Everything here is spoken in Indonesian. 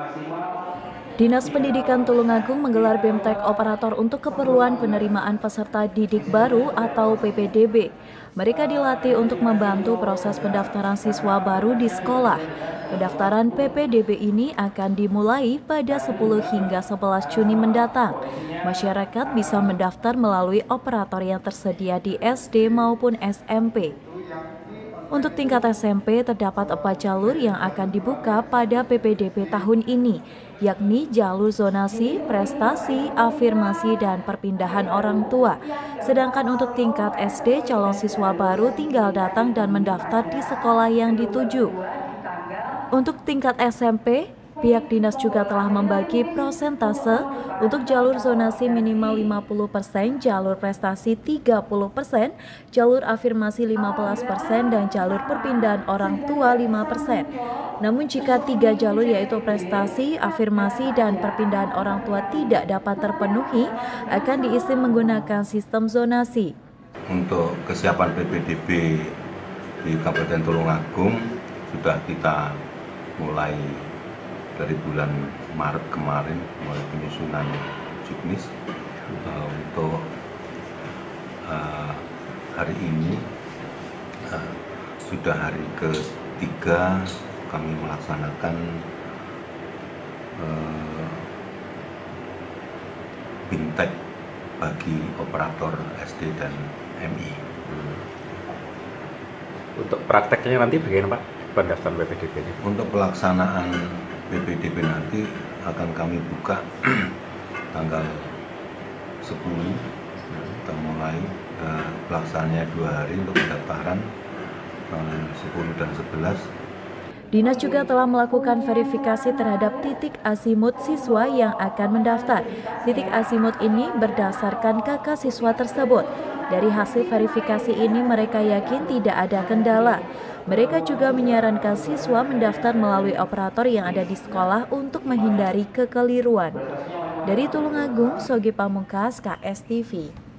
Dinas Pendidikan Tulungagung menggelar BEMTEK Operator untuk keperluan penerimaan peserta didik baru atau PPDB. Mereka dilatih untuk membantu proses pendaftaran siswa baru di sekolah. Pendaftaran PPDB ini akan dimulai pada 10 hingga 11 Juni mendatang. Masyarakat bisa mendaftar melalui operator yang tersedia di SD maupun SMP. Untuk tingkat SMP, terdapat 4 jalur yang akan dibuka pada PPDB tahun ini, yakni jalur zonasi, prestasi, afirmasi, dan perpindahan orang tua. Sedangkan untuk tingkat SD, calon siswa baru tinggal datang dan mendaftar di sekolah yang dituju. Untuk tingkat SMP, pihak dinas juga telah membagi prosentase untuk jalur zonasi minimal 50%, jalur prestasi 30%, jalur afirmasi 15%, dan jalur perpindahan orang tua 5%. Namun jika 3 jalur yaitu prestasi, afirmasi, dan perpindahan orang tua tidak dapat terpenuhi, akan diisi menggunakan sistem zonasi. Untuk kesiapan PPDB di Kabupaten Tulungagung sudah kita mulai dari bulan Maret kemarin, mulai penyusunan juknis. Untuk hari ini sudah hari ketiga kami melaksanakan BIMTEK bagi operator SD dan MI. Untuk prakteknya nanti bagaimana Pak, pendaftaran PPDB ini? Untuk pelaksanaan PPDB nanti akan kami buka tanggal 10, kita mulai pelaksanaannya 2 hari untuk pendaftaran 10 dan 11. Dinas juga telah melakukan verifikasi terhadap titik azimut siswa yang akan mendaftar. Titik azimut ini berdasarkan KK siswa tersebut. Dari hasil verifikasi ini mereka yakin tidak ada kendala. Mereka juga menyarankan siswa mendaftar melalui operator yang ada di sekolah untuk menghindari kekeliruan. Dari Tulungagung, Sogi Pamungkas, KS TV.